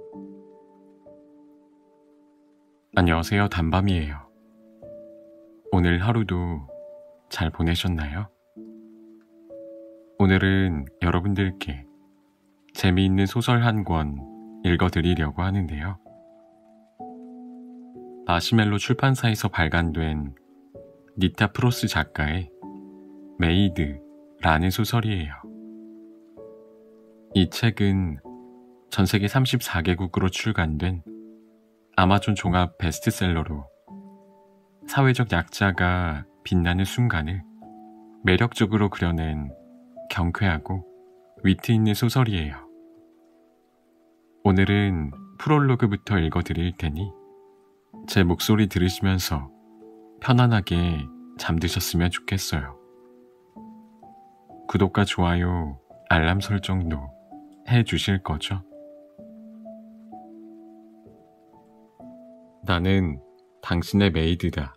안녕하세요. 단밤이에요. 오늘 하루도 잘 보내셨나요? 오늘은 여러분들께 재미있는 소설 한 권 읽어드리려고 하는데요. 마시멜로 출판사에서 발간된 니타 프로스 작가의 메이드라는 소설이에요. 이 책은 전 세계 34개국으로 출간된 아마존 종합 베스트셀러로 사회적 약자가 빛나는 순간을 매력적으로 그려낸 경쾌하고 위트 있는 소설이에요. 오늘은 프롤로그부터 읽어드릴 테니 제 목소리 들으시면서 편안하게 잠드셨으면 좋겠어요. 구독과 좋아요, 알람 설정도 해주실 거죠? 나는 당신의 메이드다.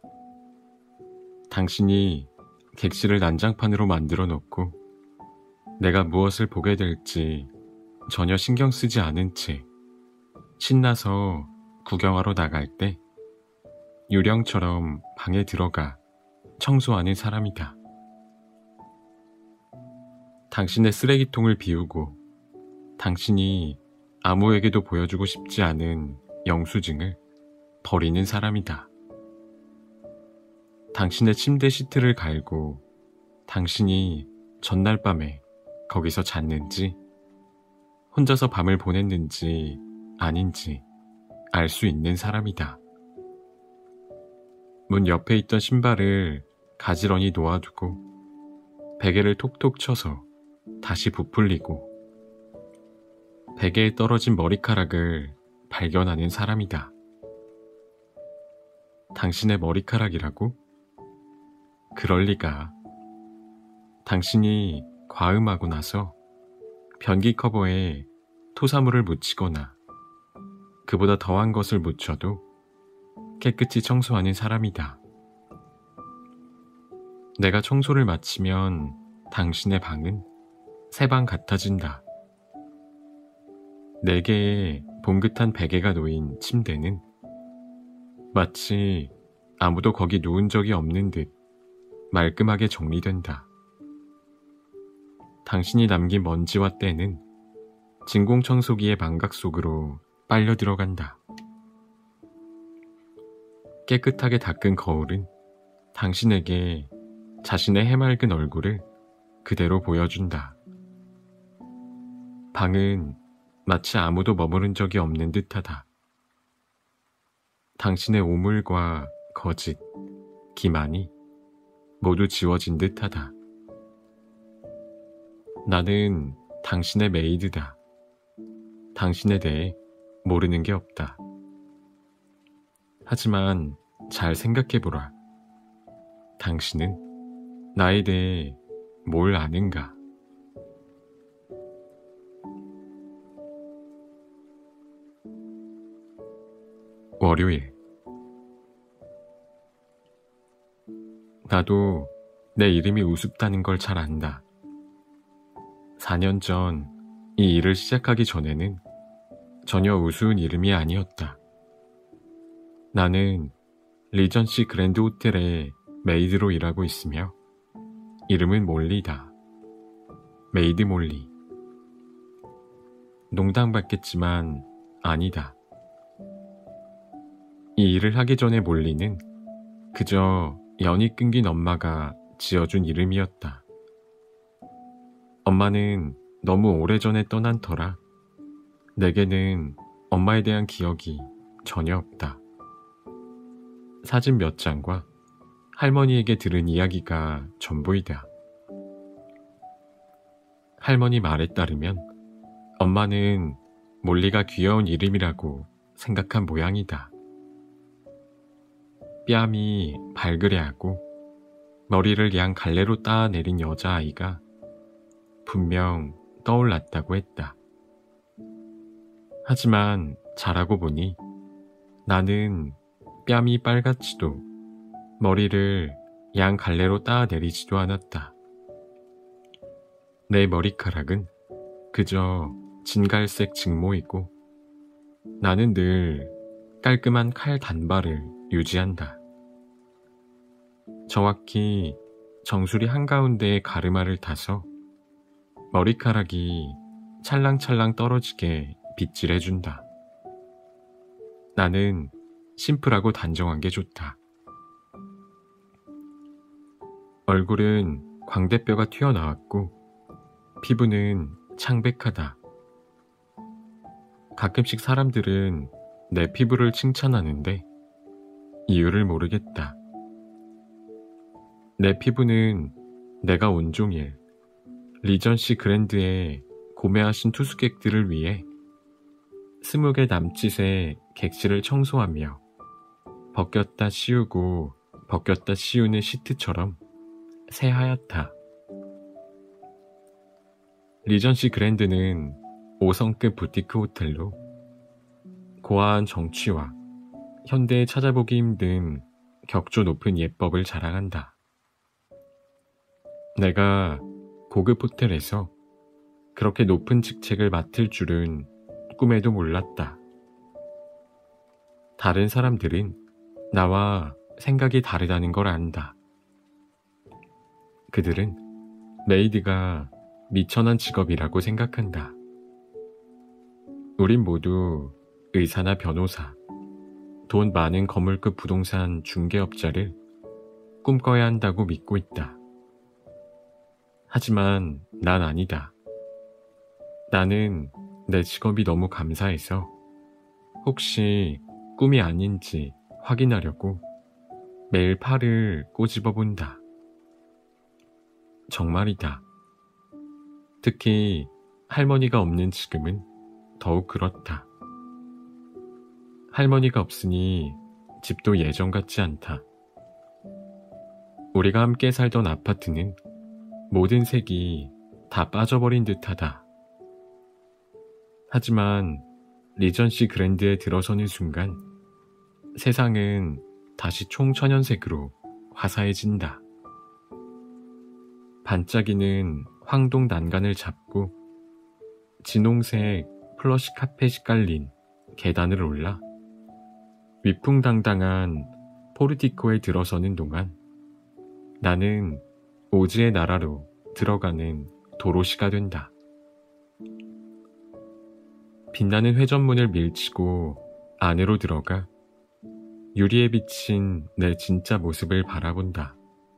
당신이 객실을 난장판으로 만들어 놓고 내가 무엇을 보게 될지 전혀 신경 쓰지 않은 채 신나서 구경하러 나갈 때 유령처럼 방에 들어가 청소하는 사람이다. 당신의 쓰레기통을 비우고 당신이 아무에게도 보여주고 싶지 않은 영수증을 버리는 사람이다. 당신의 침대 시트를 갈고 당신이 전날 밤에 거기서 잤는지 혼자서 밤을 보냈는지 아닌지 알 수 있는 사람이다. 문 옆에 있던 신발을 가지런히 놓아두고 베개를 톡톡 쳐서 다시 부풀리고 베개에 떨어진 머리카락을 발견하는 사람이다. 당신의 머리카락이라고? 그럴 리가. 당신이 과음하고 나서 변기 커버에 토사물을 묻히거나 그보다 더한 것을 묻혀도 깨끗이 청소하는 사람이다. 내가 청소를 마치면 당신의 방은 새 방 같아진다. 4개의 봉긋한 베개가 놓인 침대는 마치 아무도 거기 누운 적이 없는 듯 말끔하게 정리된다. 당신이 남긴 먼지와 때는 진공청소기의 망각 속으로 빨려 들어간다. 깨끗하게 닦은 거울은 당신에게 자신의 해맑은 얼굴을 그대로 보여준다. 방은 마치 아무도 머무른 적이 없는 듯하다. 당신의 오물과 거짓, 기만이 모두 지워진 듯하다. 나는 당신의 메이드다. 당신에 대해 모르는 게 없다. 하지만 잘 생각해보라. 당신은 나에 대해 뭘 아는가? 월요일. 나도 내 이름이 우습다는 걸 잘 안다. 4년 전 이 일을 시작하기 전에는 전혀 우스운 이름이 아니었다. 나는 리전시 그랜드 호텔의 메이드로 일하고 있으며 이름은 몰리다. 메이드 몰리. 농담 같겠지만 아니다. 이 일을 하기 전에 몰리는 그저 연이 끊긴 엄마가 지어준 이름이었다. 엄마는 너무 오래전에 떠난 터라 내게는 엄마에 대한 기억이 전혀 없다. 사진 몇 장과 할머니에게 들은 이야기가 전부이다. 할머니 말에 따르면 엄마는 몰리가 귀여운 이름이라고 생각한 모양이다. 뺨이 발그레하고 머리를 양 갈래로 따내린 여자아이가 분명 떠올랐다고 했다. 하지만 자라고 보니 나는 뺨이 빨갛지도 머리를 양 갈래로 따내리지도 않았다. 내 머리카락은 그저 진갈색 직모이고 나는 늘 깔끔한 칼 단발을 유지한다. 정확히 정수리 한가운데에 가르마를 타서 머리카락이 찰랑찰랑 떨어지게 빗질해준다. 나는 심플하고 단정한 게 좋다. 얼굴은 광대뼈가 튀어나왔고 피부는 창백하다. 가끔씩 사람들은 내 피부를 칭찬하는데 이유를 모르겠다. 내 피부는 내가 온종일 리전시 그랜드에 고매하신 투숙객들을 위해 20개 남짓의 객실을 청소하며 벗겼다 씌우고 벗겼다 씌우는 시트처럼 새하얗다. 리전시 그랜드는 5성급 부티크 호텔로 고아한 정취와 현대에 찾아보기 힘든 격조 높은 예법을 자랑한다. 내가 고급 호텔에서 그렇게 높은 직책을 맡을 줄은 꿈에도 몰랐다. 다른 사람들은 나와 생각이 다르다는 걸 안다. 그들은 메이드가 미천한 직업이라고 생각한다. 우린 모두 의사나 변호사, 돈 많은 거물급 부동산 중개업자를 꿈꿔야 한다고 믿고 있다. 하지만 난 아니다. 나는 내 직업이 너무 감사해서 혹시 꿈이 아닌지 확인하려고 매일 팔을 꼬집어 본다. 정말이다. 특히 할머니가 없는 지금은 더욱 그렇다. 할머니가 없으니 집도 예전 같지 않다. 우리가 함께 살던 아파트는 모든 색이 다 빠져버린 듯하다. 하지만 리전시 그랜드에 들어서는 순간 세상은 다시 총천연색으로 화사해진다. 반짝이는 황동 난간을 잡고 진홍색 플러시 카펫이 깔린 계단을 올라 위풍당당한 포르티코에 들어서는 동안 나는 오즈의 나라로 들어가는 도로시가 된다. 빛나는 회전문을 밀치고 안으로 들어가 유리에 비친 내 진짜 모습을 바라본다.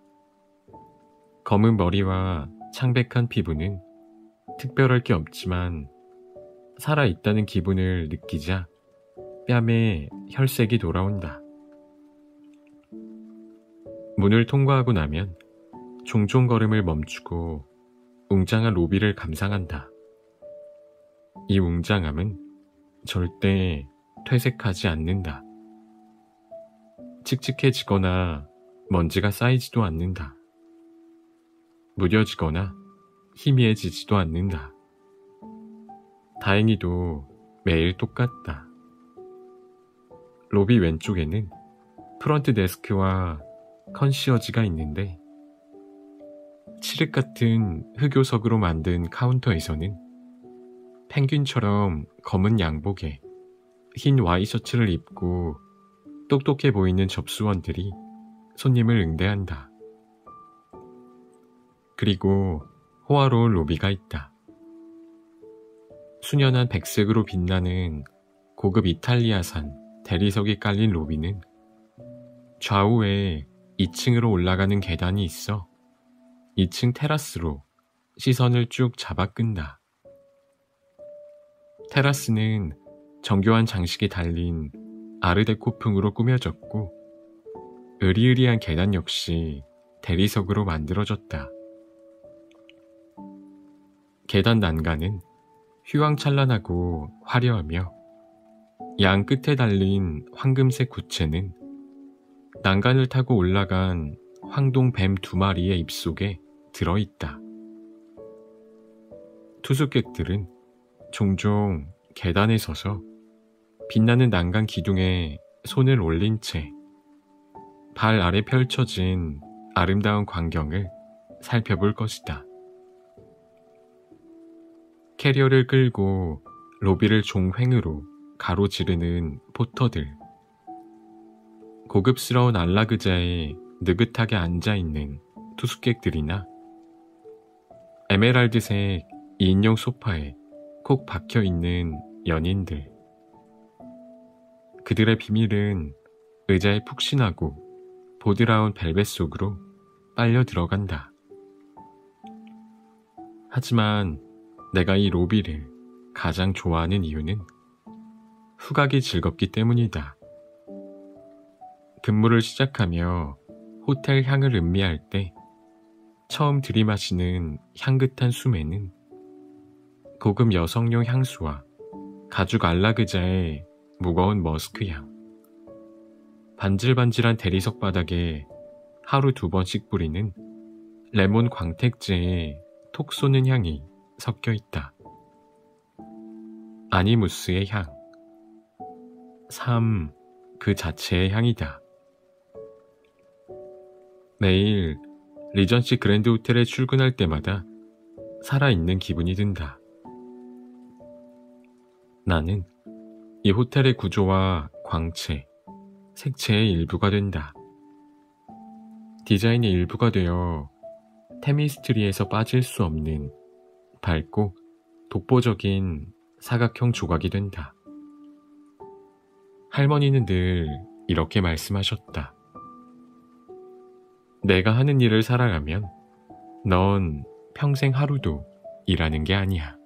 검은 머리와 창백한 피부는 특별할 게 없지만 살아있다는 기분을 느끼자 뺨에 혈색이 돌아온다. 문을 통과하고 나면 종종 걸음을 멈추고 웅장한 로비를 감상한다. 이 웅장함은 절대 퇴색하지 않는다. 칙칙해지거나 먼지가 쌓이지도 않는다. 무뎌지거나 희미해지지도 않는다. 다행히도 매일 똑같다. 로비 왼쪽에는 프런트 데스크와 컨시어지가 있는데 칠흑 같은 흑요석으로 만든 카운터에서는 펭귄처럼 검은 양복에 흰 와이셔츠를 입고 똑똑해 보이는 접수원들이 손님을 응대한다. 그리고 호화로운 로비가 있다. 수년한 백색으로 빛나는 고급 이탈리아산 대리석이 깔린 로비는 좌우에 2층으로 올라가는 계단이 있어 2층 테라스로 시선을 쭉 잡아 끈다. 테라스는 정교한 장식이 달린 아르데코풍으로 꾸며졌고 으리으리한 계단 역시 대리석으로 만들어졌다. 계단 난간은 휘황찬란하고 화려하며 양 끝에 달린 황금색 구체는 난간을 타고 올라간 황동 뱀 2마리의 입속에 들어있다. 투숙객들은 종종 계단에 서서 빛나는 난간 기둥에 손을 올린 채 발 아래 펼쳐진 아름다운 광경을 살펴볼 것이다. 캐리어를 끌고 로비를 종횡으로 가로지르는 포터들, 고급스러운 안락의자에 느긋하게 앉아있는 투숙객들이나 에메랄드색 2인용 소파에 콕 박혀있는 연인들. 그들의 비밀은 의자에 푹신하고 보드라운 벨벳 속으로 빨려 들어간다. 하지만 내가 이 로비를 가장 좋아하는 이유는 후각이 즐겁기 때문이다. 근무를 시작하며 호텔 향을 음미할 때 처음 들이마시는 향긋한 숨에는 고급 여성용 향수와 가죽 안락의자의 무거운 머스크향, 반질반질한 대리석 바닥에 하루 2번씩 뿌리는 레몬 광택제의 톡 쏘는 향이 섞여 있다. 아니무스의 향, 삶 그 자체의 향이다. 매일 리전시 그랜드 호텔에 출근할 때마다 살아있는 기분이 든다. 나는 이 호텔의 구조와 광채, 색채의 일부가 된다. 디자인의 일부가 되어 테미스트리에서 빠질 수 없는 밝고 독보적인 사각형 조각이 된다. 할머니는 늘 이렇게 말씀하셨다. 내가 하는 일을 사랑하면 넌 평생 하루도 일하는 게 아니야.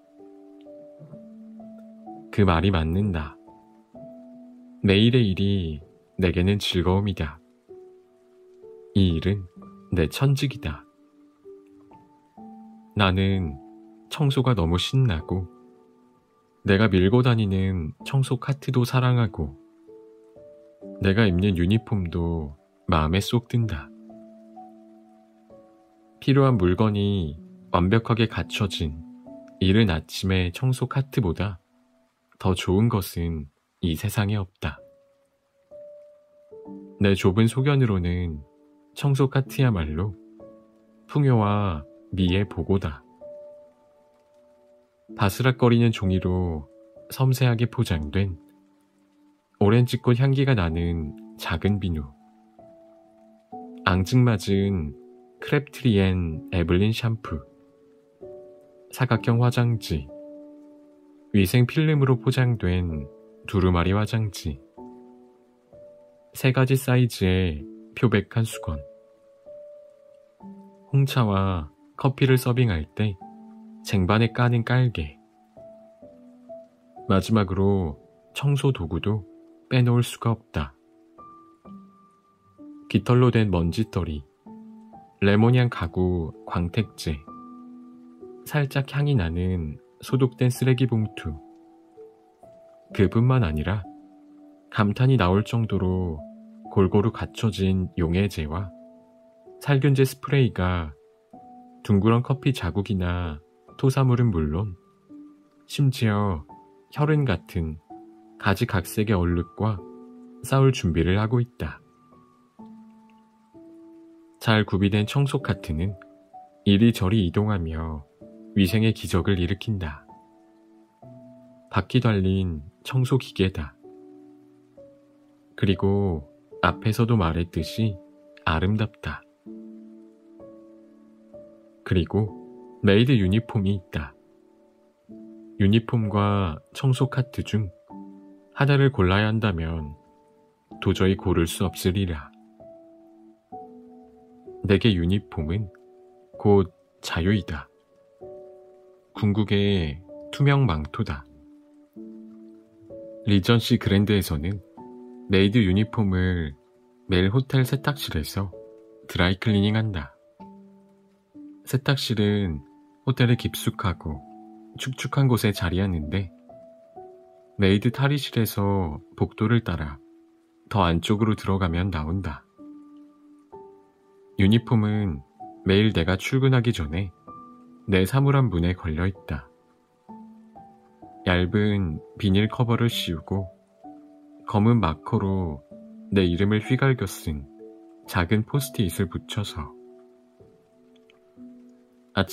그 말이 맞는다. 매일의 일이 내게는 즐거움이다. 이 일은 내 천직이다. 나는 청소가 너무 신나고 내가 밀고 다니는 청소 카트도 사랑하고 내가 입는 유니폼도 마음에 쏙 든다. 필요한 물건이 완벽하게 갖춰진 이른 아침의 청소 카트보다 더 좋은 것은 이 세상에 없다. 내 좁은 소견으로는 청소 카트야말로 풍요와 미의 보고다. 바스락거리는 종이로 섬세하게 포장된 오렌지꽃 향기가 나는 작은 비누, 앙증맞은 크랩트리엔 에블린 샴푸, 사각형 화장지, 위생 필름으로 포장된 두루마리 화장지, 3가지 사이즈의 표백한 수건, 홍차와 커피를 서빙할 때 쟁반에 까는 깔개, 마지막으로 청소 도구도 빼놓을 수가 없다. 깃털로 된 먼지떨이, 레몬향 가구 광택제, 살짝 향이 나는 소독된 쓰레기 봉투. 그뿐만 아니라 감탄이 나올 정도로 골고루 갖춰진 용해제와 살균제 스프레이가 둥그런 커피 자국이나 토사물은 물론 심지어 혈흔 같은 가지각색의 얼룩과 싸울 준비를 하고 있다. 잘 구비된 청소 카트는 이리저리 이동하며 위생의 기적을 일으킨다. 바퀴 달린 청소 기계다. 그리고 앞에서도 말했듯이 아름답다. 그리고 메이드 유니폼이 있다. 유니폼과 청소 카트 중 하나를 골라야 한다면 도저히 고를 수 없으리라. 내게 유니폼은 곧 자유이다. 궁극의 투명 망토다. 리전시 그랜드에서는 메이드 유니폼을 매일 호텔 세탁실에서 드라이클리닝한다. 세탁실은 호텔의 깊숙하고 축축한 곳에 자리하는데 메이드 탈의실에서 복도를 따라 더 안쪽으로 들어가면 나온다. 유니폼은 매일 내가 출근하기 전에 내 사물함 문에 걸려있다. 얇은 비닐 커버를 씌우고 검은 마커로 내 이름을 휘갈겨 쓴 작은 포스트잇을 붙여서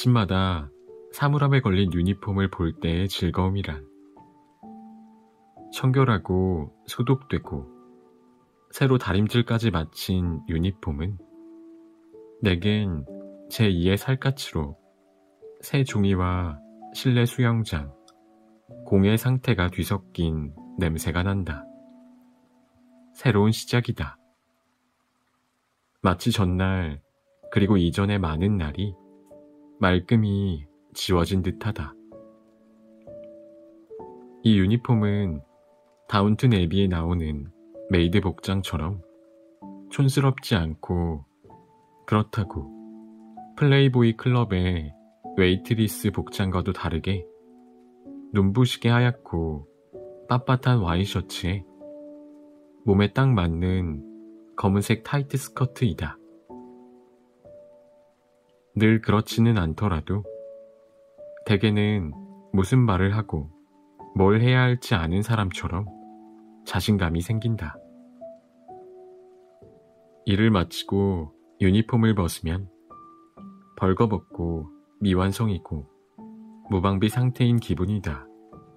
아침마다 사물함에 걸린 유니폼을 볼 때의 즐거움이란 청결하고 소독되고 새로 다림질까지 마친 유니폼은 내겐 제2의 살갗으로 새 종이와 실내 수영장, 공의 상태가 뒤섞인 냄새가 난다. 새로운 시작이다. 마치 전날 그리고 이전의 많은 날이 말끔히 지워진 듯하다. 이 유니폼은 다운튼 애비에 나오는 메이드 복장처럼 촌스럽지 않고 그렇다고 플레이보이 클럽의 웨이트리스 복장과도 다르게 눈부시게 하얗고 빳빳한 와이셔츠에 몸에 딱 맞는 검은색 타이트 스커트이다. 늘 그렇지는 않더라도 대개는 무슨 말을 하고 뭘 해야 할지 아는 사람처럼 자신감이 생긴다. 일을 마치고 유니폼을 벗으면 벌거벗고 미완성이고 무방비 상태인 기분이다.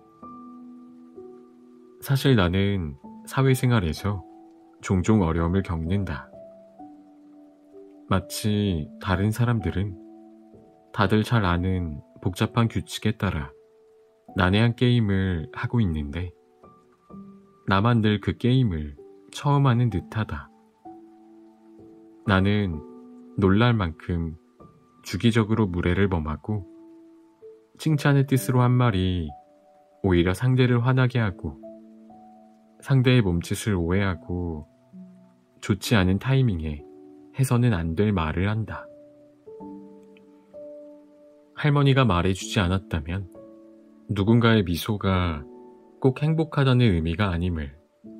사실 나는 사회생활에서 종종 어려움을 겪는다. 마치 다른 사람들은 다들 잘 아는 복잡한 규칙에 따라 난해한 게임을 하고 있는데 나만 늘 그 게임을 처음 하는 듯하다. 나는 놀랄 만큼 주기적으로 무례를 범하고 칭찬의 뜻으로 한 말이 오히려 상대를 화나게 하고 상대의 몸짓을 오해하고 좋지 않은 타이밍에 해서는 안 될 말을 한다. 할머니가 말해주지 않았다면 누군가의 미소가 꼭 행복하다는 의미가 아님을,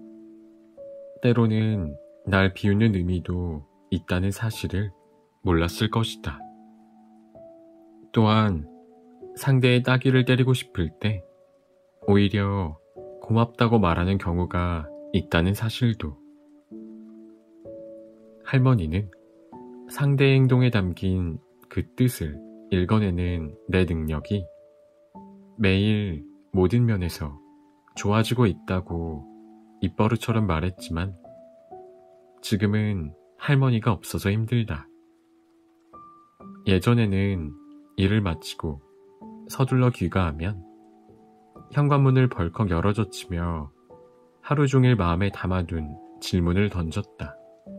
때로는 날 비웃는 의미도 있다는 사실을 몰랐을 것이다. 또한 상대의 따귀를 때리고 싶을 때 오히려 고맙다고 말하는 경우가 있다는 사실도. 할머니는 상대의 행동에 담긴 그 뜻을 읽어내는 내 능력이 매일 모든 면에서 좋아지고 있다고 입버릇처럼 말했지만 지금은 할머니가 없어서 힘들다. 예전에는 일을 마치고 서둘러 귀가하면 현관문을 벌컥 열어젖히며 하루 종일 마음에 담아둔 질문을 던졌다.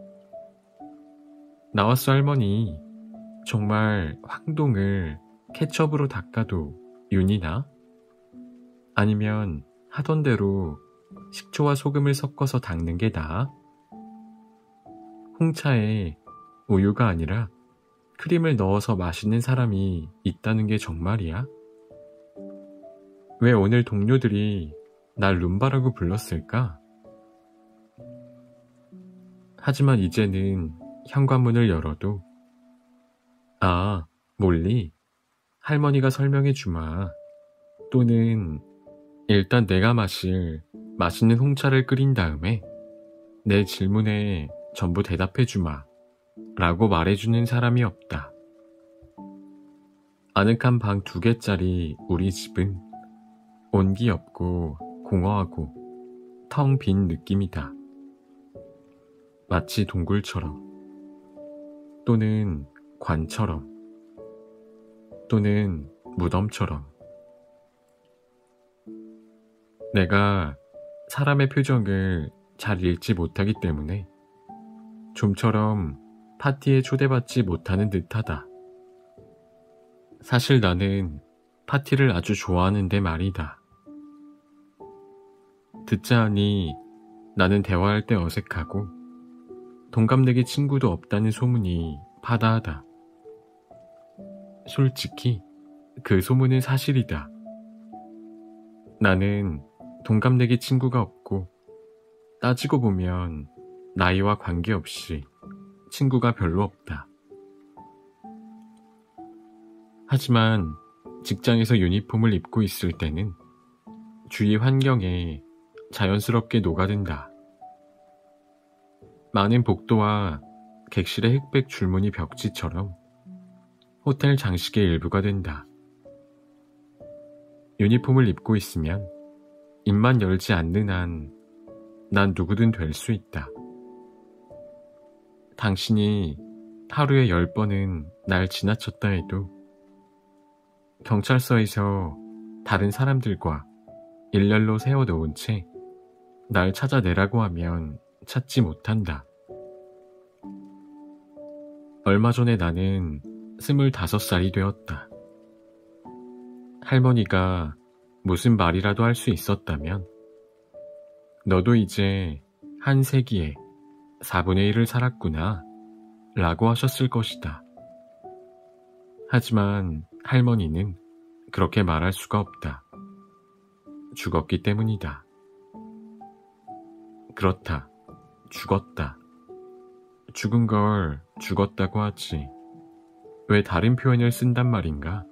나왔어 할머니. 정말 황동을 케첩으로 닦아도 윤이 나? 아니면 하던 대로 식초와 소금을 섞어서 닦는 게 나아? 홍차에 우유가 아니라 크림을 넣어서 마시는 사람이 있다는 게 정말이야? 왜 오늘 동료들이 날 룸바라고 불렀을까? 하지만 이제는 현관문을 열어도 아, 몰리, 할머니가 설명해 주마. 또는 일단 내가 마실 맛있는 홍차를 끓인 다음에 내 질문에 전부 대답해 주마 라고 말해주는 사람이 없다. 아늑한 방 2개짜리 우리 집은 온기 없고 공허하고 텅 빈 느낌이다. 마치 동굴처럼, 또는 관처럼, 또는 무덤처럼. 내가 사람의 표정을 잘 읽지 못하기 때문에 좀처럼 파티에 초대받지 못하는 듯하다. 사실 나는 파티를 아주 좋아하는데 말이다. 듣자 하니 나는 대화할 때 어색하고 동갑내기 친구도 없다는 소문이 파다하다. 솔직히 그 소문은 사실이다. 나는 동갑내기 친구가 없고 따지고 보면 나이와 관계없이 친구가 별로 없다. 하지만 직장에서 유니폼을 입고 있을 때는 주위 환경에 자연스럽게 녹아든다. 많은 복도와 객실의 흑백 줄무늬 벽지처럼 호텔 장식의 일부가 된다. 유니폼을 입고 있으면 입만 열지 않는 한 난 누구든 될 수 있다. 당신이 하루에 10번은 날 지나쳤다 해도 경찰서에서 다른 사람들과 일렬로 세워놓은 채 날 찾아내라고 하면 찾지 못한다. 얼마 전에 나는 25살이 되었다. 할머니가 무슨 말이라도 할 수 있었다면 너도 이제 한 세기에 4분의 1을 살았구나 라고 하셨을 것이다. 하지만 할머니는 그렇게 말할 수가 없다. 죽었기 때문이다. 그렇다. 죽었다. 죽은 걸 죽었다고 하지. 왜 다른 표현을 쓴단 말인가?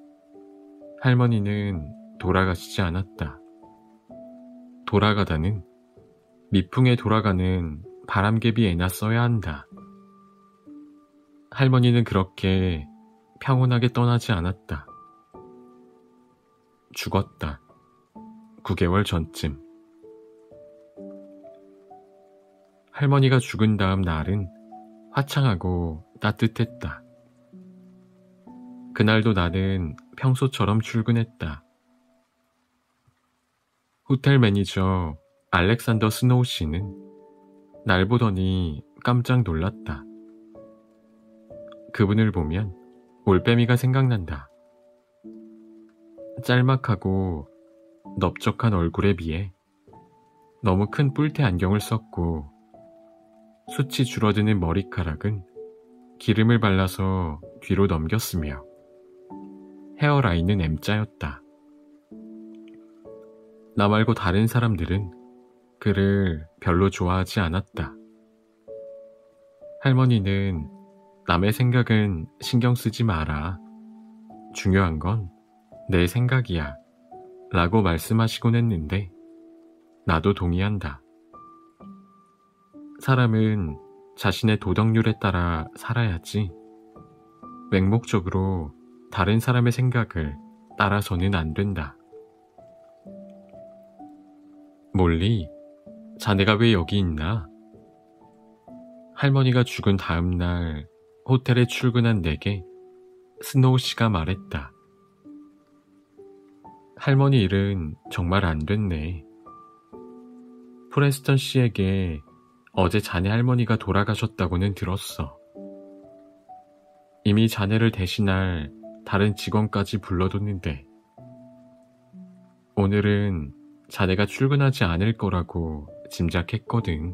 할머니는 돌아가시지 않았다. 돌아가다는 미풍에 돌아가는 바람개비 애나 써야 한다. 할머니는 그렇게 평온하게 떠나지 않았다. 죽었다. 9개월 전쯤. 할머니가 죽은 다음 날은 화창하고 따뜻했다. 그날도 나는 평소처럼 출근했다. 호텔 매니저 알렉산더 스노우 씨는 날 보더니 깜짝 놀랐다. 그분을 보면 올빼미가 생각난다. 짤막하고 넓적한 얼굴에 비해 너무 큰 뿔테 안경을 썼고 숱이 줄어드는 머리카락은 기름을 발라서 뒤로 넘겼으며 헤어라인은 M자였다. 나 말고 다른 사람들은 그를 별로 좋아하지 않았다. 할머니는 남의 생각은 신경 쓰지 마라. 중요한 건 내 생각이야. 라고 말씀하시곤 했는데 나도 동의한다. 사람은 자신의 도덕률에 따라 살아야지 맹목적으로 다른 사람의 생각을 따라서는 안 된다. 몰리, 자네가 왜 여기 있나? 할머니가 죽은 다음 날 호텔에 출근한 내게 스노우 씨가 말했다. 할머니 일은 정말 안 됐네. 프레스턴 씨에게 어제 자네 할머니가 돌아가셨다고는 들었어. 이미 자네를 대신할 다른 직원까지 불러뒀는데 오늘은 자네가 출근하지 않을 거라고 짐작했거든.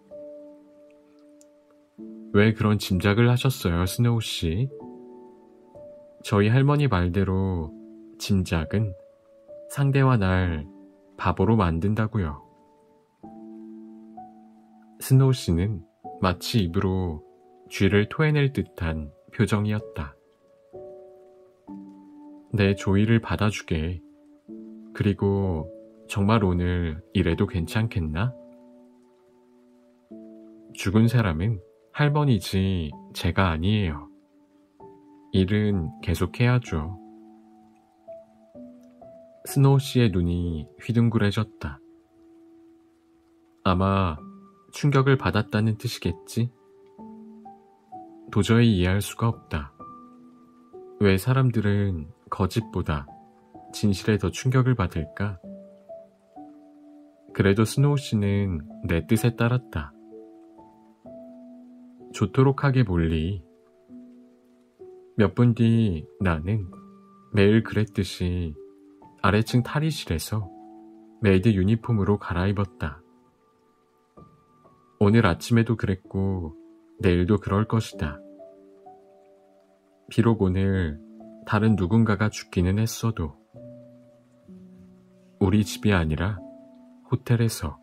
왜 그런 짐작을 하셨어요, 스노우 씨? 저희 할머니 말대로 짐작은 상대와 날 바보로 만든다고요. 스노우 씨는 마치 입으로 쥐를 토해낼 듯한 표정이었다. 내 조의를 받아주게. 그리고 정말 오늘 이래도 괜찮겠나? 죽은 사람은 할머니지 제가 아니에요. 일은 계속해야죠. 스노우 씨의 눈이 휘둥그레졌다. 아마 충격을 받았다는 뜻이겠지? 도저히 이해할 수가 없다. 왜 사람들은 거짓보다 진실에 더 충격을 받을까? 그래도 스노우 씨는 내 뜻에 따랐다. 좋도록 하게 몰리. 몇 분 뒤 나는 매일 그랬듯이 아래층 탈의실에서 메이드 유니폼으로 갈아입었다. 오늘 아침에도 그랬고 내일도 그럴 것이다. 비록 오늘 다른 누군가가 죽기는 했어도 우리 집이 아니라 호텔에서.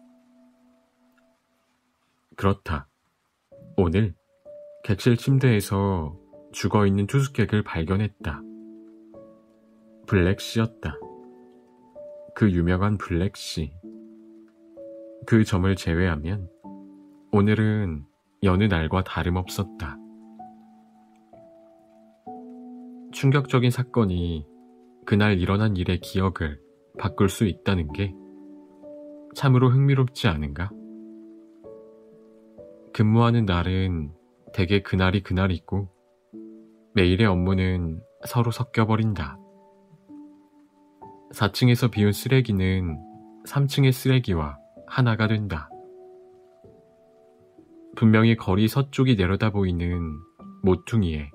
그렇다. 오늘 객실 침대에서 죽어있는 투숙객을 발견했다. 블랙씨였다. 그 유명한 블랙씨. 그 점을 제외하면 오늘은 여느 날과 다름없었다. 충격적인 사건이 그날 일어난 일의 기억을 바꿀 수 있다는 게 참으로 흥미롭지 않은가? 근무하는 날은 대개 그날이 그날이고 매일의 업무는 서로 섞여버린다. 4층에서 비운 쓰레기는 3층의 쓰레기와 하나가 된다. 분명히 거리 서쪽이 내려다 보이는 모퉁이에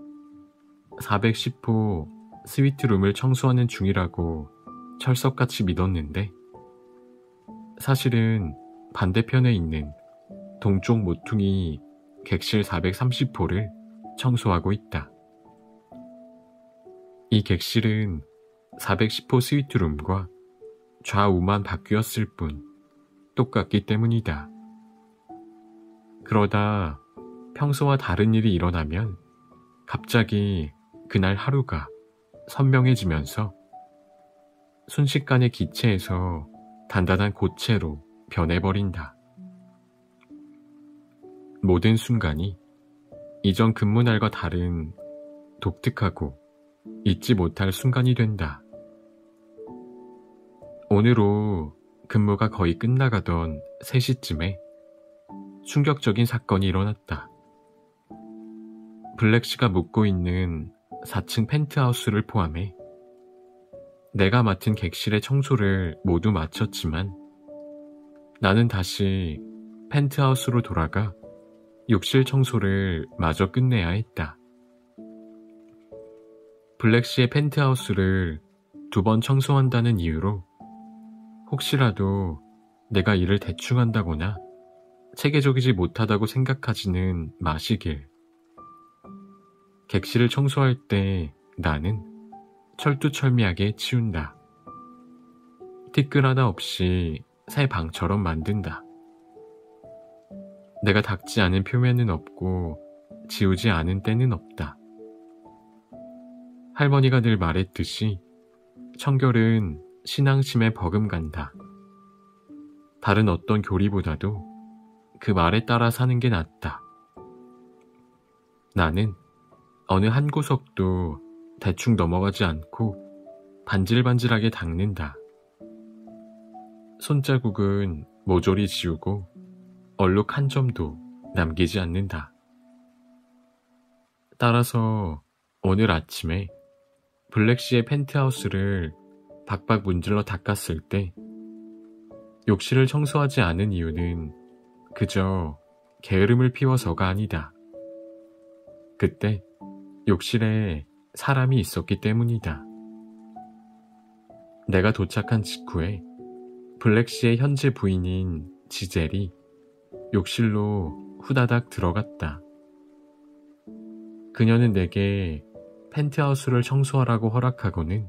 410호 스위트룸을 청소하는 중이라고 철석같이 믿었는데 사실은 반대편에 있는 동쪽 모퉁이 객실 430호를 청소하고 있다. 이 객실은 410호 스위트룸과 좌우만 바뀌었을 뿐 똑같기 때문이다. 그러다 평소와 다른 일이 일어나면 갑자기 그날 하루가 선명해지면서 순식간에 기체에서 단단한 고체로 변해버린다. 모든 순간이 이전 근무날과 다른 독특하고 잊지 못할 순간이 된다. 오늘 오후 근무가 거의 끝나가던 3시쯤에 충격적인 사건이 일어났다. 블랙씨가 묵고 있는 4층 펜트하우스를 포함해 내가 맡은 객실의 청소를 모두 마쳤지만 나는 다시 펜트하우스로 돌아가 욕실 청소를 마저 끝내야 했다. 블랙씨의 펜트하우스를 2번 청소한다는 이유로 혹시라도 내가 일을 대충 한다거나 체계적이지 못하다고 생각하지는 마시길. 객실을 청소할 때 나는 철두철미하게 치운다. 티끌 하나 없이 새 방처럼 만든다. 내가 닦지 않은 표면은 없고 지우지 않은 때는 없다. 할머니가 늘 말했듯이 청결은 신앙심에 버금간다. 다른 어떤 교리보다도 그 말에 따라 사는 게 낫다. 나는 어느 한 구석도 대충 넘어가지 않고 반질반질하게 닦는다. 손자국은 모조리 지우고 얼룩 한 점도 남기지 않는다. 따라서 오늘 아침에 블랙씨의 펜트하우스를 박박 문질러 닦았을 때 욕실을 청소하지 않은 이유는 그저 게으름을 피워서가 아니다. 그때 욕실에 사람이 있었기 때문이다. 내가 도착한 직후에 블랙씨의 현재 부인인 지젤이 욕실로 후다닥 들어갔다. 그녀는 내게 펜트하우스를 청소하라고 허락하고는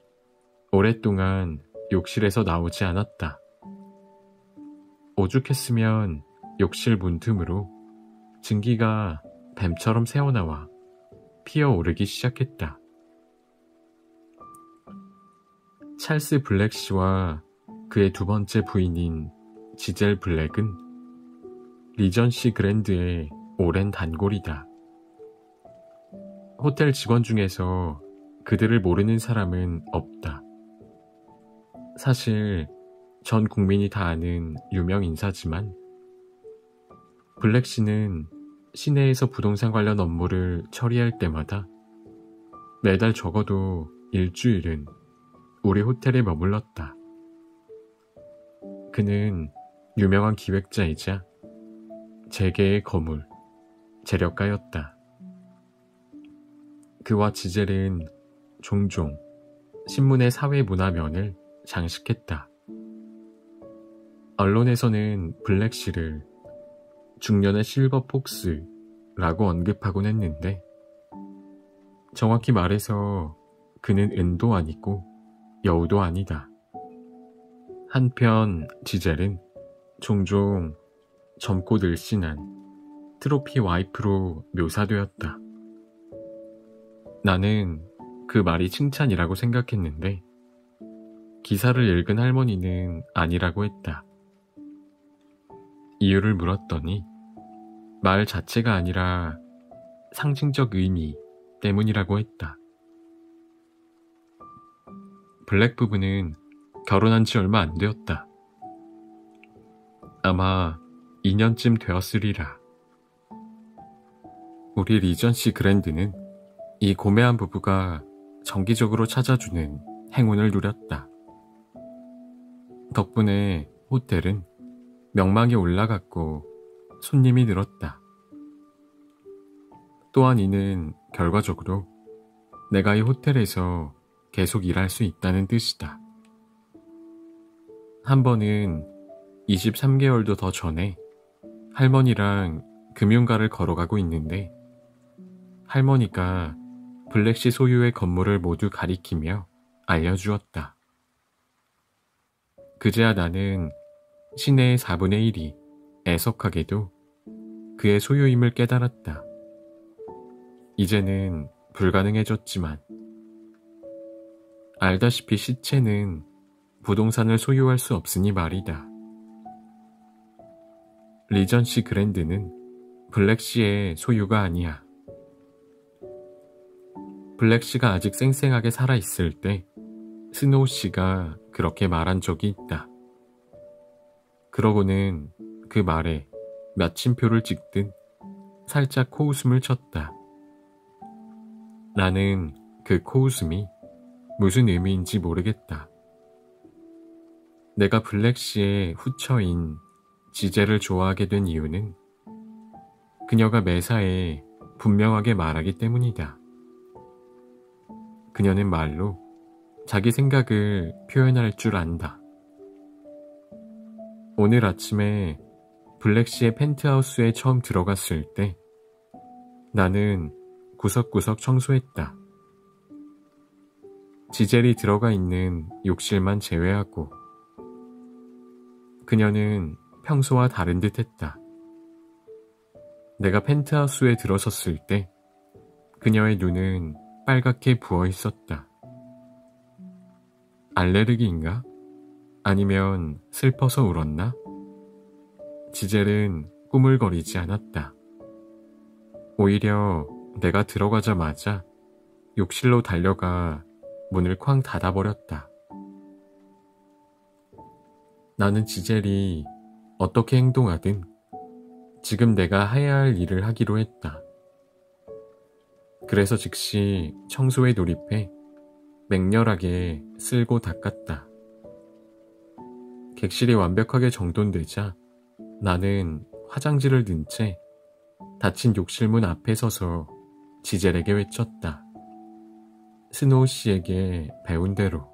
오랫동안 욕실에서 나오지 않았다. 오죽했으면 욕실 문틈으로 증기가 뱀처럼 새어나와 피어오르기 시작했다. 찰스 블랙씨와 그의 2번째 부인인 지젤 블랙은 리전시 그랜드의 오랜 단골이다. 호텔 직원 중에서 그들을 모르는 사람은 없다. 사실 전 국민이 다 아는 유명 인사지만 블랙씨는 시내에서 부동산 관련 업무를 처리할 때마다 매달 적어도 일주일은 우리 호텔에 머물렀다. 그는 유명한 기획자이자 재계의 거물, 재력가였다. 그와 지젤은 종종 신문의 사회문화면을 장식했다. 언론에서는 블랙씨를 중년의 실버 폭스라고 언급하곤 했는데 정확히 말해서 그는 은도 아니고 여우도 아니다. 한편 지젤은 종종 젊고 늘씬한 트로피 와이프로 묘사되었다. 나는 그 말이 칭찬이라고 생각했는데 기사를 읽은 할머니는 아니라고 했다. 이유를 물었더니 말 자체가 아니라 상징적 의미 때문이라고 했다. 블랙 부부는 결혼한 지 얼마 안 되었다. 아마 2년쯤 되었으리라. 우리 리전시 그랜드는 이 고매한 부부가 정기적으로 찾아주는 행운을 누렸다. 덕분에 호텔은 명망이 올라갔고 손님이 늘었다. 또한 이는 결과적으로 내가 이 호텔에서 계속 일할 수 있다는 뜻이다. 한 번은 23개월도 더 전에 할머니랑 금융가를 걸어가고 있는데 할머니가 블랙시 소유의 건물을 모두 가리키며 알려주었다. 그제야 나는 시내의 4분의 1이 애석하게도 그의 소유임을 깨달았다. 이제는 불가능해졌지만 알다시피 시체는 부동산을 소유할 수 없으니 말이다. 리전시 그랜드는 블랙시의 소유가 아니야. 블랙시가 아직 쌩쌩하게 살아있을 때 스노우 씨가 그렇게 말한 적이 있다. 그러고는 그 말에 마침표를 찍듯 살짝 코웃음을 쳤다. 나는 그 코웃음이 무슨 의미인지 모르겠다. 내가 블랙시의 후처인 지젤을 좋아하게 된 이유는 그녀가 매사에 분명하게 말하기 때문이다. 그녀는 말로 자기 생각을 표현할 줄 안다. 오늘 아침에 블랙시의 펜트하우스에 처음 들어갔을 때 나는 구석구석 청소했다. 지젤이 들어가 있는 욕실만 제외하고. 그녀는 평소와 다른 듯 했다. 내가 펜트하우스에 들어섰을 때 그녀의 눈은 빨갛게 부어 있었다. 알레르기인가? 아니면 슬퍼서 울었나? 지젤은 꾸물거리지 않았다. 오히려 내가 들어가자마자 욕실로 달려가 문을 쾅 닫아버렸다. 나는 지젤이 어떻게 행동하든 지금 내가 해야 할 일을 하기로 했다. 그래서 즉시 청소에 돌입해 맹렬하게 쓸고 닦았다. 객실이 완벽하게 정돈되자 나는 화장지를 든 채 닫힌 욕실 문 앞에 서서 지젤에게 외쳤다. 스노우 씨에게 배운 대로.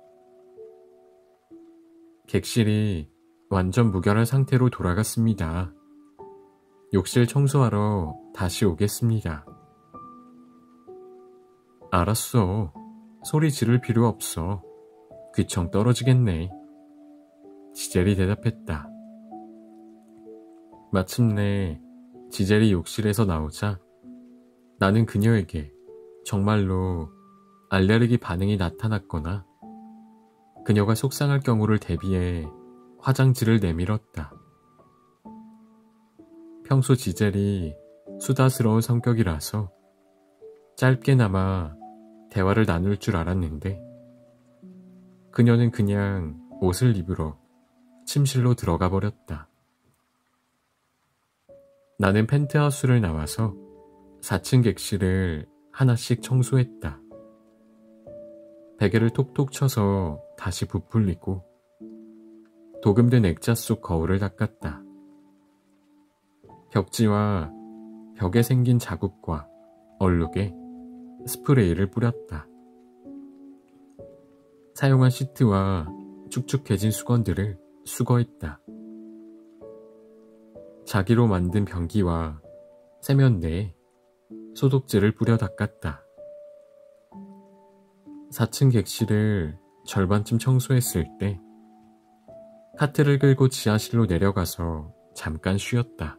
객실이 완전 무결한 상태로 돌아갔습니다. 욕실 청소하러 다시 오겠습니다. 알았어. 소리 지를 필요 없어. 귀청 떨어지겠네. 지젤이 대답했다. 마침내 지젤이 욕실에서 나오자 나는 그녀에게 정말로 알레르기 반응이 나타났거나 그녀가 속상할 경우를 대비해 화장지를 내밀었다. 평소 지젤이 수다스러운 성격이라서 짧게나마 대화를 나눌 줄 알았는데 그녀는 그냥 옷을 입으러 침실로 들어가 버렸다. 나는 펜트하우스를 나와서 4층 객실을 하나씩 청소했다. 베개를 톡톡 쳐서 다시 부풀리고 도금된 액자 속 거울을 닦았다. 벽지와 벽에 생긴 자국과 얼룩에 스프레이를 뿌렸다. 사용한 시트와 축축해진 수건들을 수거했다. 자기로 만든 변기와 세면대에 소독제를 뿌려 닦았다. 4층 객실을 절반쯤 청소했을 때 카트를 끌고 지하실로 내려가서 잠깐 쉬었다.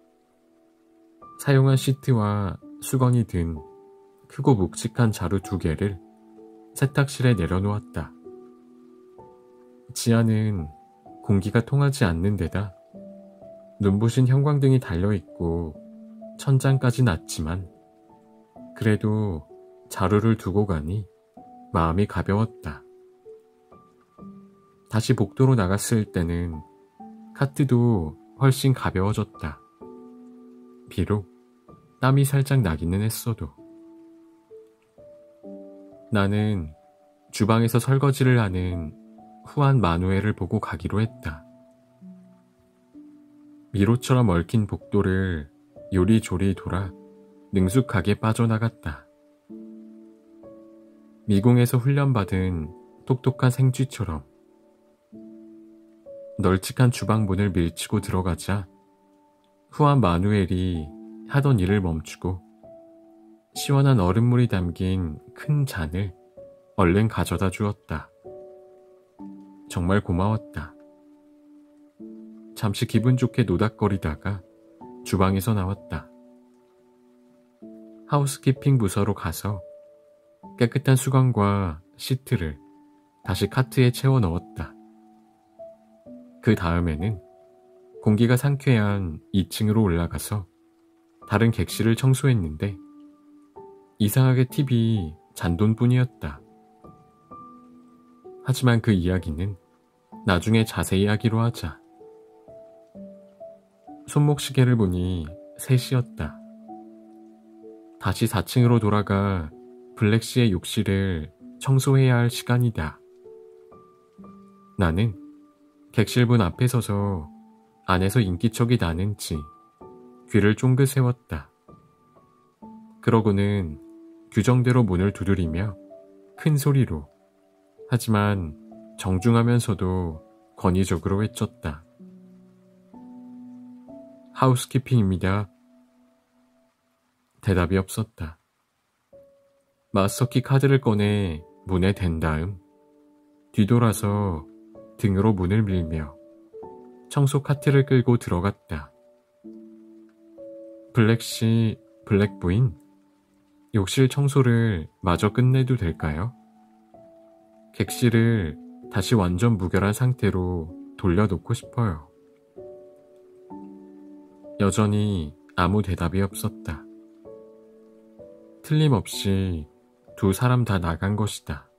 사용한 시트와 수건이 든 크고 묵직한 자루 2개를 세탁실에 내려놓았다. 지하는 공기가 통하지 않는 데다 눈부신 형광등이 달려있고 천장까지 낮지만 그래도 자루를 두고 가니 마음이 가벼웠다. 다시 복도로 나갔을 때는 카트도 훨씬 가벼워졌다. 비록 땀이 살짝 나기는 했어도. 나는 주방에서 설거지를 하는 후안 마누엘을 보고 가기로 했다. 미로처럼 얽힌 복도를 요리조리 돌아 능숙하게 빠져나갔다. 미궁에서 훈련받은 똑똑한 생쥐처럼 널찍한 주방 문을 밀치고 들어가자 후안 마누엘이 하던 일을 멈추고 시원한 얼음물이 담긴 큰 잔을 얼른 가져다 주었다. 정말 고마웠다. 잠시 기분 좋게 노닥거리다가 주방에서 나왔다. 하우스키핑 부서로 가서 깨끗한 수건과 시트를 다시 카트에 채워 넣었다. 그 다음에는 공기가 상쾌한 2층으로 올라가서 다른 객실을 청소했는데 이상하게 팁이 잔돈뿐이었다. 하지만 그 이야기는 나중에 자세히 하기로 하자. 손목시계를 보니 3시였다. 다시 4층으로 돌아가 블랙씨의 욕실을 청소해야 할 시간이다. 나는 객실문 앞에 서서 안에서 인기척이 나는지 귀를 쫑긋 세웠다. 그러고는 규정대로 문을 두드리며 큰 소리로 하지만 정중하면서도 권위적으로 외쳤다. 하우스키핑입니다. 대답이 없었다. 마스터키 카드를 꺼내 문에 댄 다음 뒤돌아서 등으로 문을 밀며 청소 카트를 끌고 들어갔다. 블랙씨, 블랙부인, 욕실 청소를 마저 끝내도 될까요? 객실을 다시 완전 무결한 상태로 돌려놓고 싶어요. 여전히 아무 대답이 없었다. 틀림없이 2 사람 다 나간 것이다.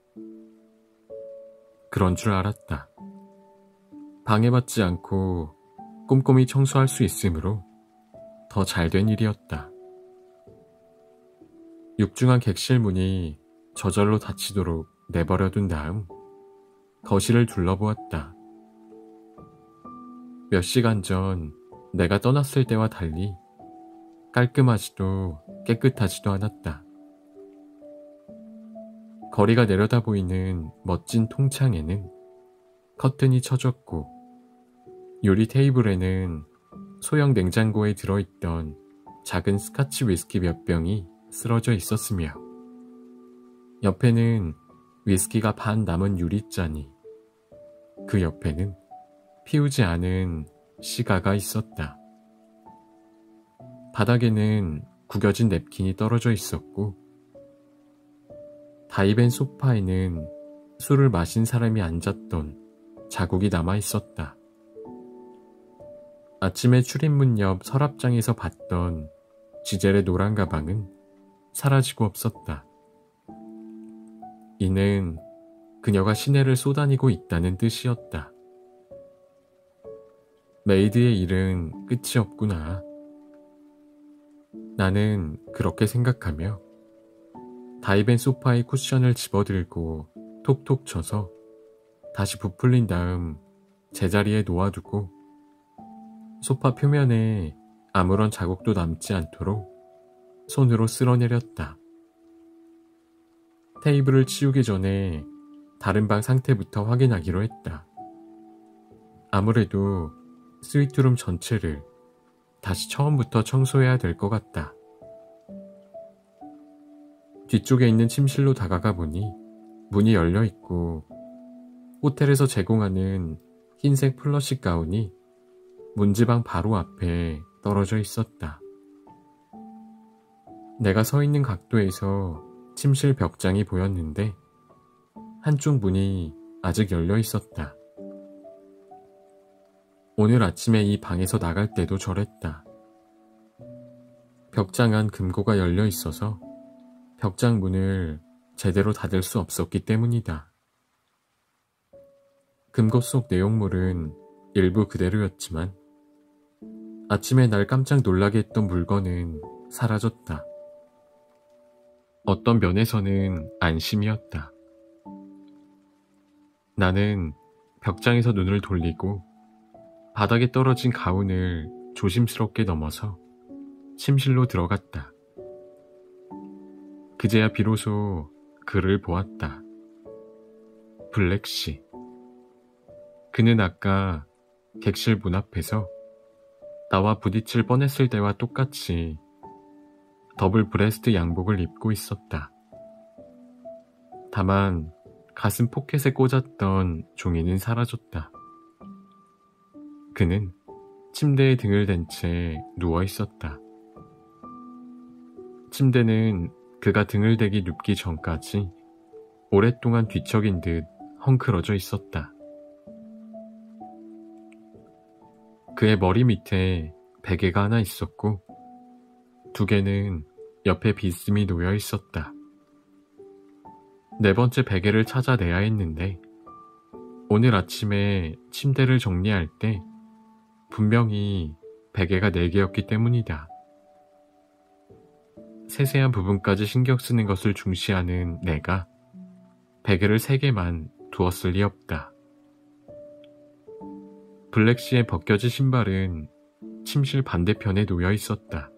그런 줄 알았다. 방해받지 않고 꼼꼼히 청소할 수 있으므로 더 잘된 일이었다. 육중한 객실 문이 저절로 닫히도록 내버려둔 다음 거실을 둘러보았다. 몇 시간 전 내가 떠났을 때와 달리 깔끔하지도 깨끗하지도 않았다. 거리가 내려다 보이는 멋진 통창에는 커튼이 쳐졌고 요리 테이블에는 소형 냉장고에 들어있던 작은 스카치 위스키 몇 병이 쓰러져 있었으며 옆에는 위스키가 반 남은 유리잔이, 그 옆에는 피우지 않은 시가가 있었다. 바닥에는 구겨진 냅킨이 떨어져 있었고 다이벤 소파에는 술을 마신 사람이 앉았던 자국이 남아 있었다. 아침에 출입문 옆 서랍장에서 봤던 지젤의 노란 가방은 사라지고 없었다. 이는 그녀가 시내를 쏘다니고 있다는 뜻이었다. 메이드의 일은 끝이 없구나. 나는 그렇게 생각하며 다이벤 소파의 쿠션을 집어들고 톡톡 쳐서 다시 부풀린 다음 제자리에 놓아두고 소파 표면에 아무런 자국도 남지 않도록 손으로 쓸어내렸다. 테이블을 치우기 전에 다른 방 상태부터 확인하기로 했다. 아무래도 스위트룸 전체를 다시 처음부터 청소해야 될 것 같다. 뒤쪽에 있는 침실로 다가가 보니 문이 열려 있고 호텔에서 제공하는 흰색 플러시 가운이 문지방 바로 앞에 떨어져 있었다. 내가 서 있는 각도에서 침실 벽장이 보였는데 한쪽 문이 아직 열려 있었다. 오늘 아침에 이 방에서 나갈 때도 저랬다. 벽장 안 금고가 열려 있어서 벽장 문을 제대로 닫을 수 없었기 때문이다. 금고 속 내용물은 일부 그대로였지만 아침에 날 깜짝 놀라게 했던 물건은 사라졌다. 어떤 면에서는 안심이었다. 나는 벽장에서 눈을 돌리고 바닥에 떨어진 가운을 조심스럽게 넘어서 침실로 들어갔다. 그제야 비로소 그를 보았다. 블랙씨. 그는 아까 객실 문 앞에서 나와 부딪힐 뻔했을 때와 똑같이 더블 브레스트 양복을 입고 있었다. 다만 가슴 포켓에 꽂았던 종이는 사라졌다. 그는 침대에 등을 댄 채 누워 있었다. 침대는 그가 등을 대기 눕기 전까지 오랫동안 뒤척인 듯 헝클어져 있었다. 그의 머리 밑에 베개가 하나 있었고 2개는 옆에 비스듬히 놓여 있었다. 4번째 베개를 찾아내야 했는데 오늘 아침에 침대를 정리할 때 분명히 베개가 4개였기 때문이다. 세세한 부분까지 신경 쓰는 것을 중시하는 내가 베개를 3개만 두었을 리 없다. 블랙씨의 벗겨진 신발은 침실 반대편에 놓여 있었다.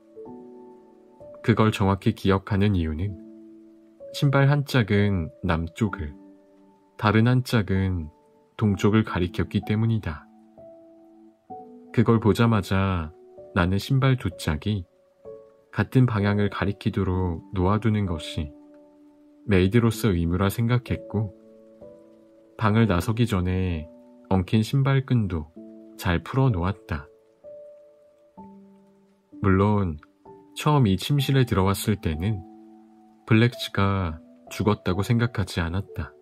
그걸 정확히 기억하는 이유는 신발 한 짝은 남쪽을, 다른 한 짝은 동쪽을 가리켰기 때문이다. 그걸 보자마자 나는 신발 2짝이 같은 방향을 가리키도록 놓아두는 것이 메이드로서 의무라 생각했고 방을 나서기 전에 엉킨 신발끈도 잘 풀어 놓았다. 물론 처음 이 침실에 들어왔을 때는 블랙씨가 죽었다고 생각하지 않았다.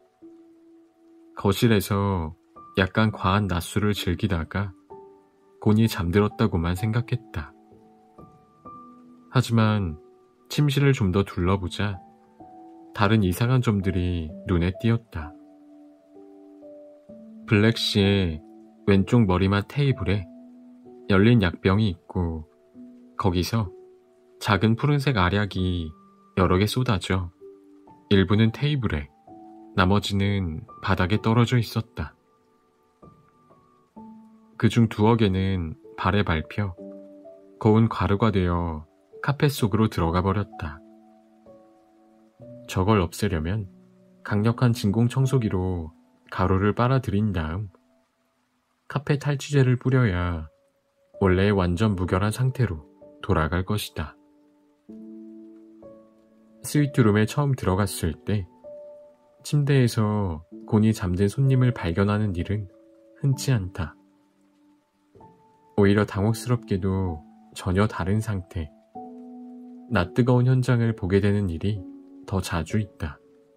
거실에서 약간 과한 낮술을 즐기다가 곤히 잠들었다고만 생각했다. 하지만 침실을 좀 더 둘러보자 다른 이상한 점들이 눈에 띄었다. 블랙씨의 왼쪽 머리맡 테이블에 열린 약병이 있고 거기서 작은 푸른색 알약이 여러 개 쏟아져 일부는 테이블에 나머지는 바닥에 떨어져 있었다. 그중 2개는 발에 밟혀 고운 가루가 되어 카펫 속으로 들어가 버렸다. 저걸 없애려면 강력한 진공 청소기로 가루를 빨아들인 다음 카펫 탈취제를 뿌려야 원래의 완전 무결한 상태로 돌아갈 것이다. 스위트룸에 처음 들어갔을 때 침대에서 곤히 잠든 손님을 발견하는 일은 흔치 않다. 오히려 당혹스럽게도 전혀 다른 상태, 낯뜨거운 현장을 보게 되는 일이 더 자주 있다.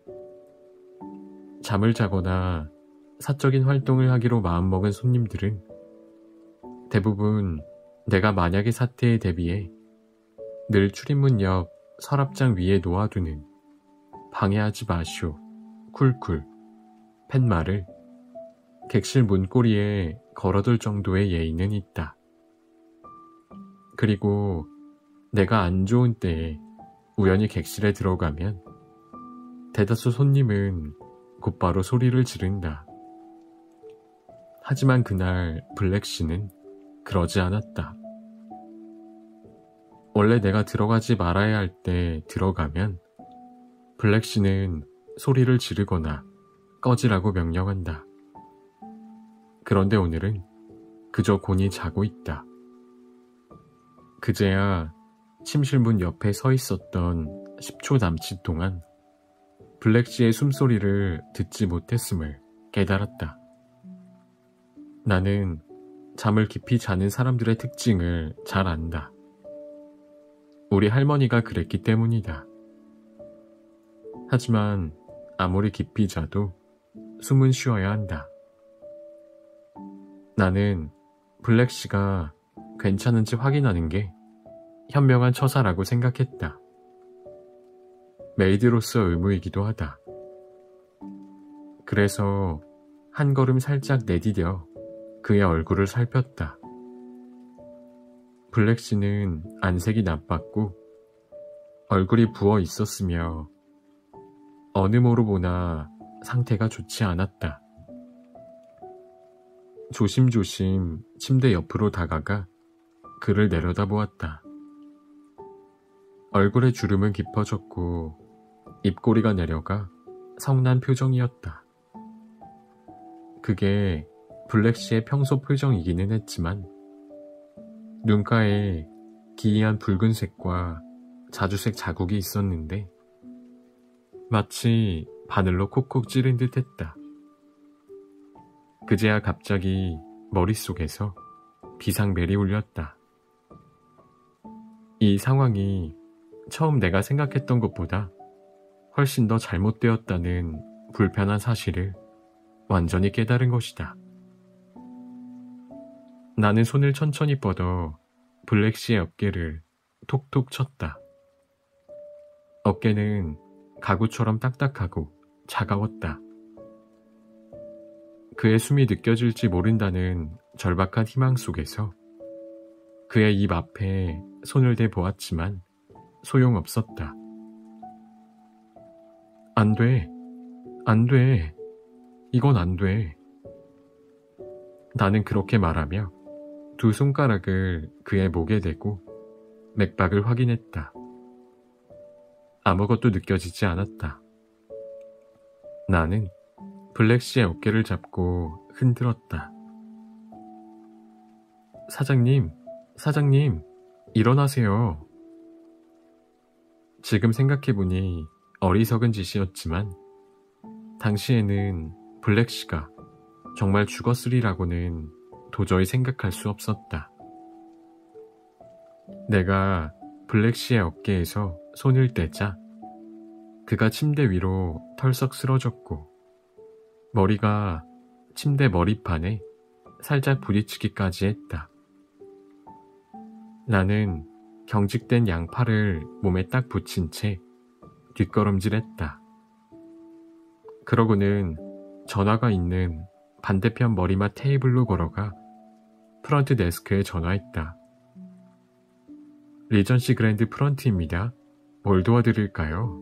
잠을 자거나 사적인 활동을 하기로 마음먹은 손님들은 대부분 내가 만약의 사태에 대비해 늘 출입문 옆 서랍장 위에 놓아두는 방해하지 마시오, 쿨쿨, 팻말을 객실 문고리에 걸어둘 정도의 예의는 있다. 그리고 내가 안 좋은 때에 우연히 객실에 들어가면 대다수 손님은 곧바로 소리를 지른다. 하지만 그날 블랙씨는 그러지 않았다. 원래 내가 들어가지 말아야 할 때 들어가면 블랙씨는 소리를 지르거나 꺼지라고 명령한다. 그런데 오늘은 그저 곤히 자고 있다. 그제야 침실 문 옆에 서 있었던 10초 남짓 동안 블랙씨의 숨소리를 듣지 못했음을 깨달았다. 나는 잠을 깊이 자는 사람들의 특징을 잘 안다. 우리 할머니가 그랬기 때문이다. 하지만 아무리 깊이 자도 숨은 쉬어야 한다. 나는 블랙씨가 괜찮은지 확인하는 게 현명한 처사라고 생각했다. 메이드로서 의무이기도 하다. 그래서 한 걸음 살짝 내디뎌 그의 얼굴을 살폈다. 블랙씨는 안색이 나빴고 얼굴이 부어 있었으며 어느 모로 보나 상태가 좋지 않았다. 조심조심 침대 옆으로 다가가 그를 내려다보았다. 얼굴의 주름은 깊어졌고 입꼬리가 내려가 성난 표정이었다. 그게 블랙씨의 평소 표정이기는 했지만 눈가에 기이한 붉은색과 자주색 자국이 있었는데 마치 바늘로 콕콕 찌른 듯 했다. 그제야 갑자기 머릿속에서 비상벨이 울렸다. 이 상황이 처음 내가 생각했던 것보다 훨씬 더 잘못되었다는 불편한 사실을 완전히 깨달은 것이다. 나는 손을 천천히 뻗어 블랙씨의 어깨를 톡톡 쳤다. 어깨는 가구처럼 딱딱하고 차가웠다. 그의 숨이 느껴질지 모른다는 절박한 희망 속에서 그의 입 앞에 손을 대 보았지만 소용없었다. 안 돼. 안 돼. 이건 안 돼. 나는 그렇게 말하며 두 손가락을 그의 목에 대고 맥박을 확인했다. 아무것도 느껴지지 않았다. 나는 블랙씨의 어깨를 잡고 흔들었다. 사장님, 일어나세요. 지금 생각해보니 어리석은 짓이었지만 당시에는 블랙씨가 정말 죽었으리라고는 도저히 생각할 수 없었다. 내가 블랙씨의 어깨에서 손을 떼자 그가 침대 위로 털썩 쓰러졌고 머리가 침대 머리판에 살짝 부딪히기까지 했다. 나는 경직된 양팔을 몸에 딱 붙인 채 뒷걸음질했다. 그러고는 전화가 있는 반대편 머리맡 테이블로 걸어가 프런트 데스크에 전화했다. 리전시 그랜드 프런트입니다. 뭘 도와드릴까요?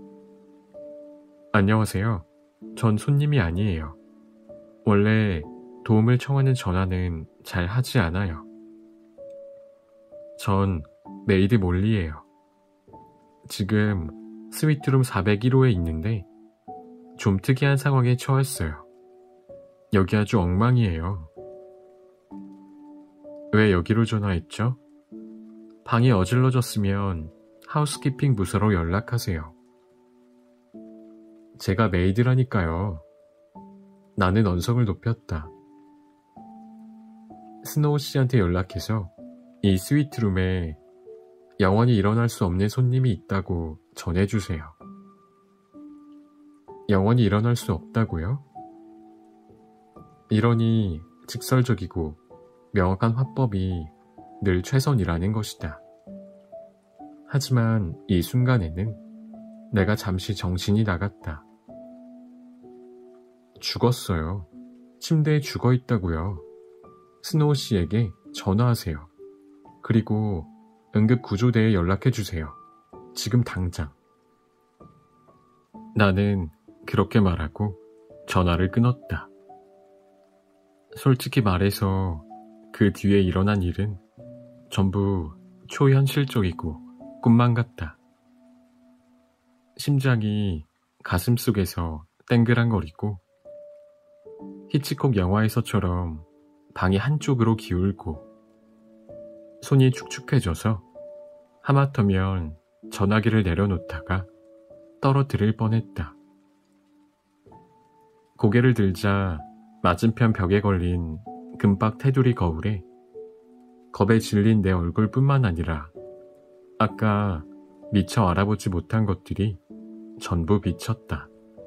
안녕하세요. 전 손님이 아니에요. 원래 도움을 청하는 전화는 잘 하지 않아요. 전 메이드 몰리예요. 지금 스위트룸 401호에 있는데 좀 특이한 상황에 처했어요. 여기 아주 엉망이에요. 왜 여기로 전화했죠? 방이 어질러졌으면 하우스키핑 부서로 연락하세요. 제가 메이드라니까요. 나는 언성을 높였다. 스노우 씨한테 연락해서 이 스위트룸에 영원히 일어날 수 없는 손님이 있다고 전해주세요. 영원히 일어날 수 없다고요? 이러니 직설적이고 명확한 화법이 늘 최선이라는 것이다. 하지만 이 순간에는 내가 잠시 정신이 나갔다. 죽었어요. 침대에 죽어있다고요. 스노우 씨에게 전화하세요. 그리고 응급구조대에 연락해주세요. 지금 당장. 나는 그렇게 말하고 전화를 끊었다. 솔직히 말해서 그 뒤에 일어난 일은 전부 초현실적이고 꿈만 같다. 심장이 가슴속에서 땡그랑거리고 히치콕 영화에서처럼 방이 한쪽으로 기울고 손이 축축해져서 하마터면 전화기를 내려놓다가 떨어뜨릴 뻔했다. 고개를 들자 맞은편 벽에 걸린 금박 테두리 거울에 겁에 질린 내 얼굴뿐만 아니라 아까 미처 알아보지 못한 것들이 전부 비쳤다.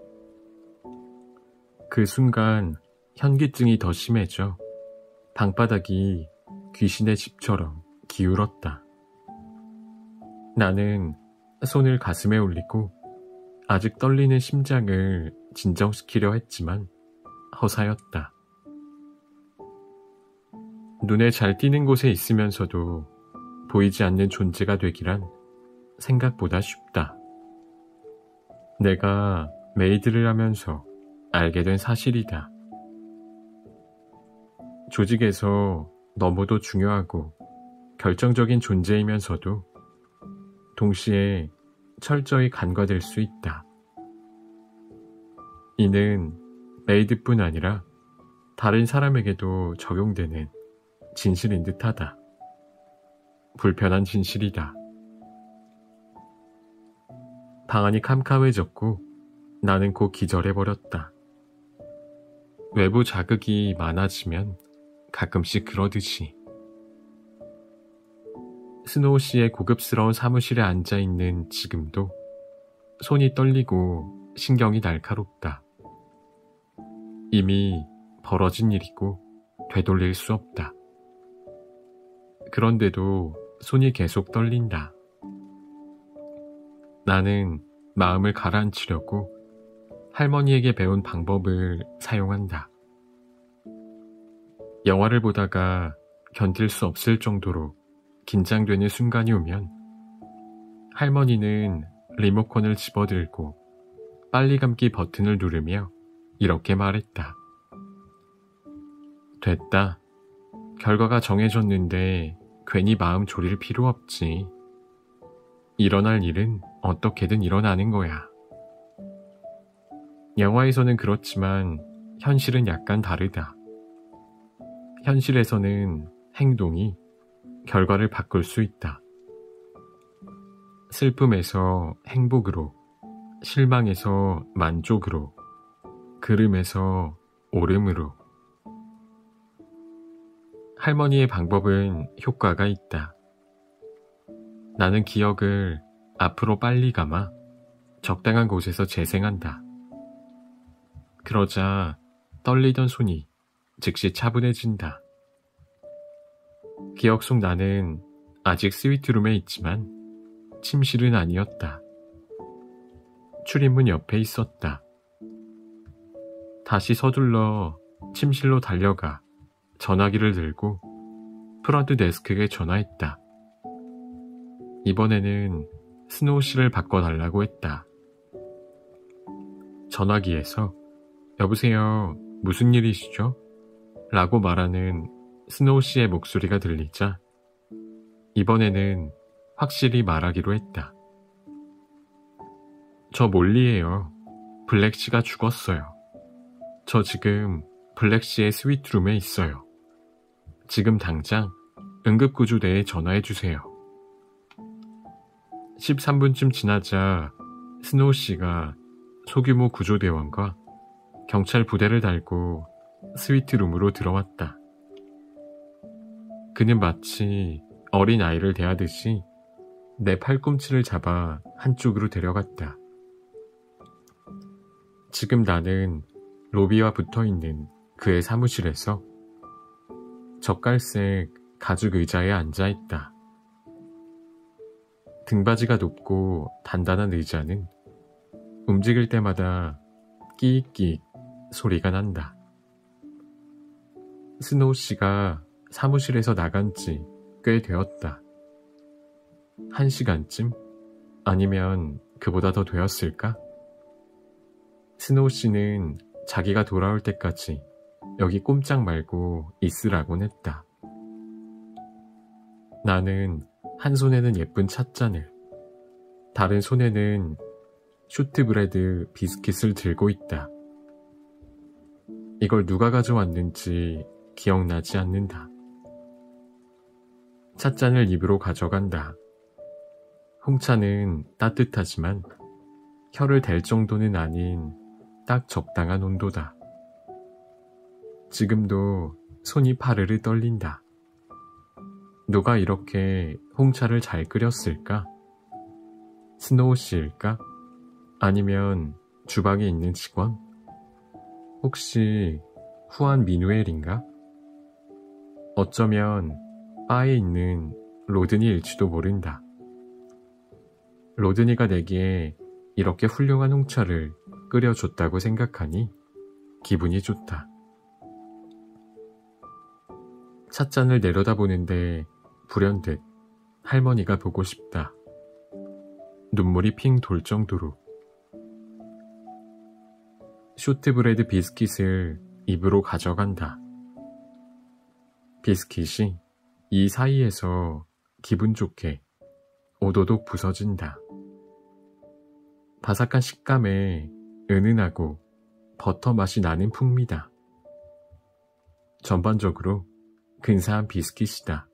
그 순간 현기증이 더 심해져 방바닥이 귀신의 집처럼 기울었다. 나는 손을 가슴에 올리고 아직 떨리는 심장을 진정시키려 했지만 허사였다. 눈에 잘 띄는 곳에 있으면서도 보이지 않는 존재가 되기란 생각보다 쉽다. 내가 메이드를 하면서 알게 된 사실이다. 조직에서 너무도 중요하고 결정적인 존재이면서도 동시에 철저히 간과될 수 있다. 이는 메이드뿐 아니라 다른 사람에게도 적용되는 진실인 듯하다. 불편한 진실이다. 방안이 캄캄해졌고 나는 곧 기절해버렸다. 외부 자극이 많아지면 가끔씩 그러듯이. 스노우 씨의 고급스러운 사무실에 앉아있는 지금도 손이 떨리고 신경이 날카롭다. 이미 벌어진 일이고 되돌릴 수 없다. 그런데도 손이 계속 떨린다. 나는 마음을 가라앉히려고 할머니에게 배운 방법을 사용한다. 영화를 보다가 견딜 수 없을 정도로 긴장되는 순간이 오면 할머니는 리모컨을 집어들고 빨리 감기 버튼을 누르며 이렇게 말했다. 됐다. 결과가 정해졌는데 괜히 마음 졸일 필요 없지. 일어날 일은 어떻게든 일어나는 거야. 영화에서는 그렇지만 현실은 약간 다르다. 현실에서는 행동이 결과를 바꿀 수 있다. 슬픔에서 행복으로, 실망에서 만족으로, 그름에서 오름으로. 할머니의 방법은 효과가 있다. 나는 기억을 앞으로 빨리 감아 적당한 곳에서 재생한다. 그러자 떨리던 손이 즉시 차분해진다. 기억 속 나는 아직 스위트룸에 있지만 침실은 아니었다. 출입문 옆에 있었다. 다시 서둘러 침실로 달려가 전화기를 들고 프런트 데스크에 전화했다. 이번에는 스노우 씨를 바꿔달라고 했다. 전화기에서 여보세요, 무슨 일이시죠? 라고 말하는 스노우 씨의 목소리가 들리자 이번에는 확실히 말하기로 했다. 저 몰리에요. 블랙 씨가 죽었어요. 저 지금 블랙 씨의 스위트룸에 있어요. 지금 당장 응급구조대에 전화해주세요. 13분쯤 지나자 스노우 씨가 소규모 구조대원과 경찰 부대를 달고 스위트룸으로 들어왔다. 그는 마치 어린 아이를 대하듯이 내 팔꿈치를 잡아 한쪽으로 데려갔다. 지금 나는 로비와 붙어있는 그의 사무실에서 젓갈색 가죽 의자에 앉아있다. 등받이가 높고 단단한 의자는 움직일 때마다 끼익끼익 소리가 난다. 스노우 씨가 사무실에서 나간 지 꽤 되었다. 1시간쯤? 아니면 그보다 더 되었을까? 스노우 씨는 자기가 돌아올 때까지 여기 꼼짝 말고 있으라곤 했다. 나는 한 손에는 예쁜 찻잔을, 다른 손에는 쇼트브레드 비스킷을 들고 있다. 이걸 누가 가져왔는지 기억나지 않는다. 찻잔을 입으로 가져간다. 홍차는 따뜻하지만 혀를 댈 정도는 아닌 딱 적당한 온도다. 지금도 손이 파르르 떨린다. 누가 이렇게 홍차를 잘 끓였을까? 스노우 씨일까? 아니면 주방에 있는 직원? 혹시 후안 미누엘인가? 어쩌면 바에 있는 로드니일지도 모른다. 로드니가 내게 이렇게 훌륭한 홍차를 끓여줬다고 생각하니 기분이 좋다. 찻잔을 내려다보는데 불현듯 할머니가 보고 싶다. 눈물이 핑 돌 정도로. 쇼트브레드 비스킷을 입으로 가져간다. 비스킷이 이 사이에서 기분 좋게 오도독 부서진다. 바삭한 식감에 은은하고 버터 맛이 나는 풍미다. 전반적으로 근사한 비스킷이다.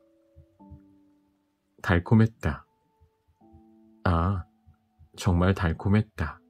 달콤했다. 아, 정말 달콤했다.